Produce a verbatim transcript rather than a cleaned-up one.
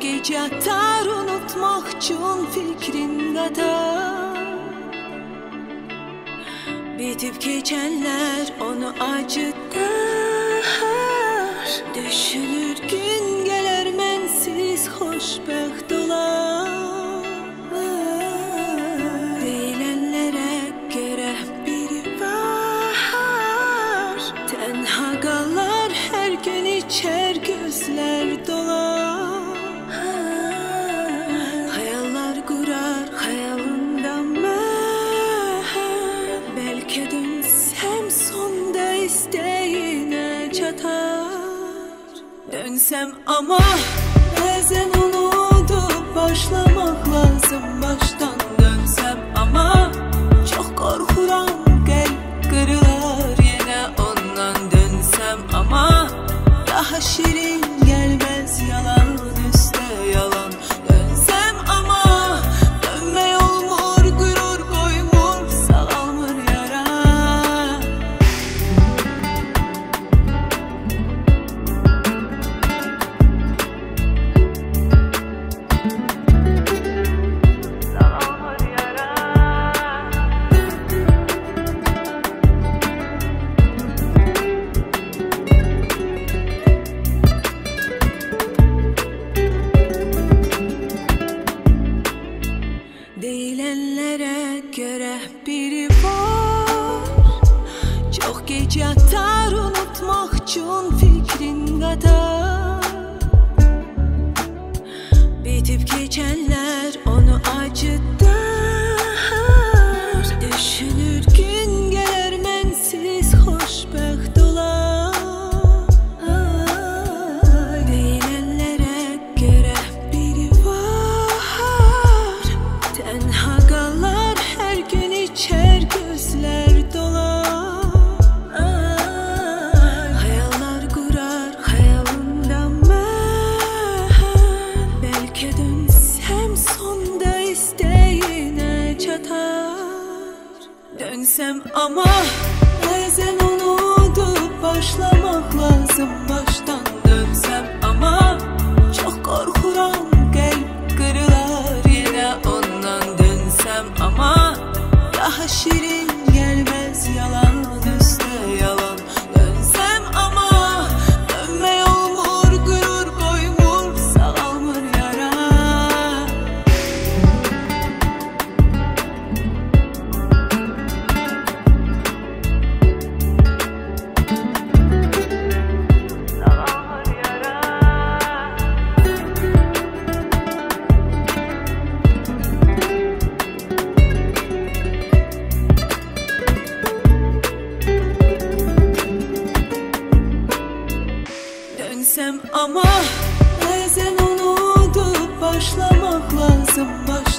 gece yatar unutmak için fikrin kadar. Bitip geçenler onu acıtır. Düşünür gün gelir mensiz hoşbəxt olar. Deyilenlere göre biri var. Tenha qalar her gün içer gözler dolar. Hayallar kurar hayalından mən. Belki dönsem sonda isteğine çatar. Dönsem ama bazen unutup başlamak lazım baştan. Dönsem ama çok korkuram kalp kırılar yine ondan. Dönsem ama daha şirin gelmez yalan üstte yalan. Dönsem ama dönme olmur gurur koymur sağalmır yara. Deyilenlere göre biri var. Çok gece yatar unutmak için fikrin kadar. Bitip geçenler onu acıtır. Düşünür gün gelir mensiz hoşbəxt olar. Deyilenlere göre biri var. Tenha qalar her gün içer gözler dolar. Hayallar kurar hayalından mən. Belki dönsem sonda isteğine çatar. Dönsem ama bazen unutup başlamak lazım baştan. Dönsem ama çok korkuram kalp kırılar yine ondan. Dönsem ama daha şirin gelmez yalan üstte yalan. Dönsem ama dönme olmur gurur koymur sağalmır yara. Dönsem ama bazen unutup başlamak lazım baş.